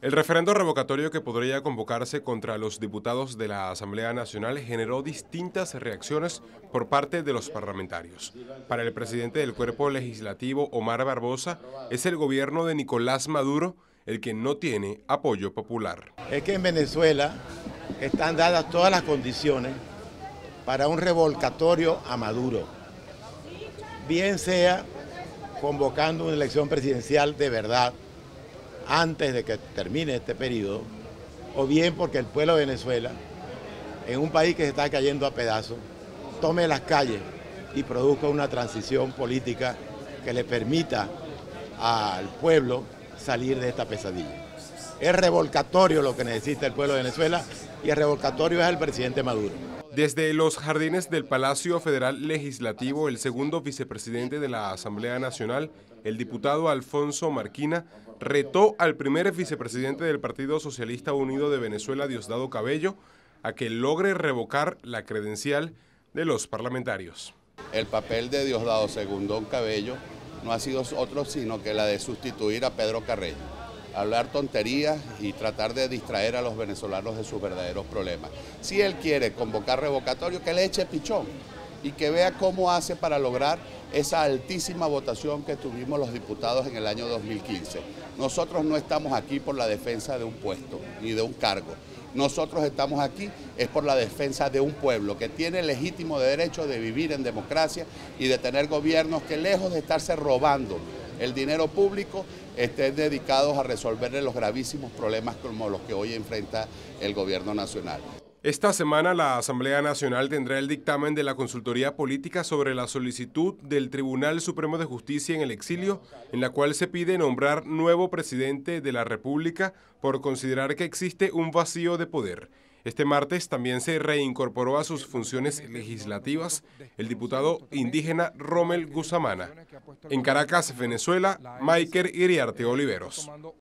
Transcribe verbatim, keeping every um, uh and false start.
El referendo revocatorio que podría convocarse contra los diputados de la Asamblea Nacional generó distintas reacciones por parte de los parlamentarios. Para el presidente del cuerpo legislativo, Omar Barbosa, es el gobierno de Nicolás Maduro el que no tiene apoyo popular. Es que en Venezuela están dadas todas las condiciones para un revocatorio a Maduro, bien sea convocando una elección presidencial de verdad antes de que termine este periodo, o bien porque el pueblo de Venezuela, en un país que se está cayendo a pedazos, tome las calles y produzca una transición política que le permita al pueblo salir de esta pesadilla. Es revocatorio lo que necesita el pueblo de Venezuela y el revocatorio es el presidente Maduro. Desde los jardines del Palacio Federal Legislativo, el segundo vicepresidente de la Asamblea Nacional, el diputado Alfonso Marquina, retó al primer vicepresidente del Partido Socialista Unido de Venezuela, Diosdado Cabello, a que logre revocar la credencial de los parlamentarios. El papel de Diosdado Segundón Cabello no ha sido otro sino que la de sustituir a Pedro Carreño, hablar tonterías y tratar de distraer a los venezolanos de sus verdaderos problemas. Si él quiere convocar revocatorio, que le eche pichón y que vea cómo hace para lograr esa altísima votación que tuvimos los diputados en el año dos mil quince. Nosotros no estamos aquí por la defensa de un puesto ni de un cargo. Nosotros estamos aquí es por la defensa de un pueblo que tiene el legítimo derecho de vivir en democracia y de tener gobiernos que, lejos de estarse robando el dinero público, estén dedicados a resolverle los gravísimos problemas como los que hoy enfrenta el gobierno nacional. Esta semana la Asamblea Nacional tendrá el dictamen de la consultoría política sobre la solicitud del Tribunal Supremo de Justicia en el exilio, en la cual se pide nombrar nuevo presidente de la República por considerar que existe un vacío de poder. Este martes también se reincorporó a sus funciones legislativas el diputado indígena Rommel Guzamana. En Caracas, Venezuela, Maiker Iriarte Oliveros.